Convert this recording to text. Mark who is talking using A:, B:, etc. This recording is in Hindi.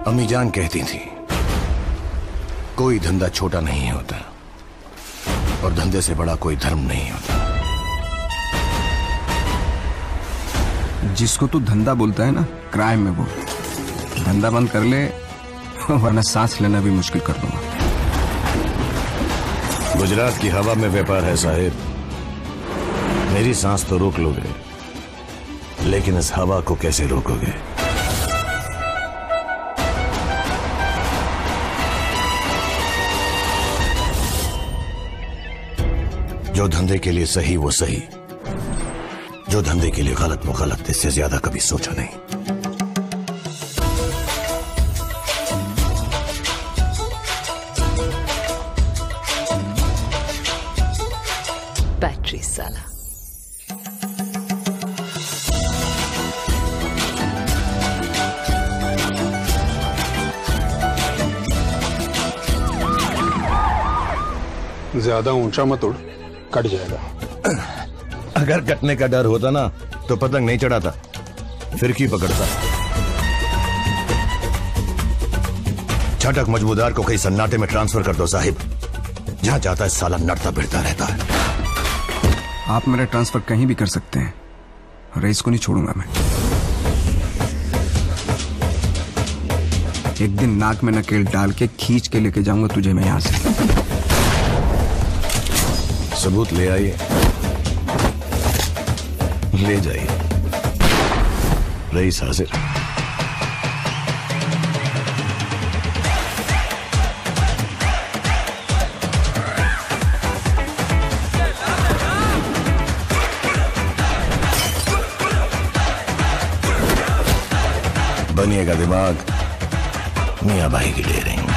A: अम्मी जान कहती थी कोई धंधा छोटा नहीं होता और धंधे से बड़ा कोई धर्म नहीं होता।
B: जिसको तू धंधा बोलता है ना, क्राइम में बोल। धंधा बंद कर ले वरना सांस लेना भी मुश्किल कर दूंगा।
A: गुजरात की हवा में व्यापार है साहिब। मेरी सांस तो रोक लोगे, लेकिन इस हवा को कैसे रोकोगे? जो धंधे के लिए सही वो सही, जो धंधे के लिए गलत वो गलत। इससे ज्यादा कभी सोचा नहीं।
C: बैटरी साला।
D: ज्यादा ऊंचा मत उड़, कट जाएगा।
A: अगर कटने का डर होता ना तो पतंग नहीं चढ़ाता, फिरकी पकड़ता। छटक मजबूदार को कहीं सन्नाटे में ट्रांसफर कर दो साहिब। जहां जाता है साला नड़ता भिड़ता रहता है।
B: आप मेरा ट्रांसफर कहीं भी कर सकते हैं, रईस को नहीं छोड़ूंगा मैं। एक दिन नाक में नकेल डाल के खींच के लेके जाऊंगा तुझे मैं यहां से।
A: सबूत ले आइए, ले जाइए। रईस हाजिर। बनिएगा दिमाग, मियां भाई की डेयरिंग।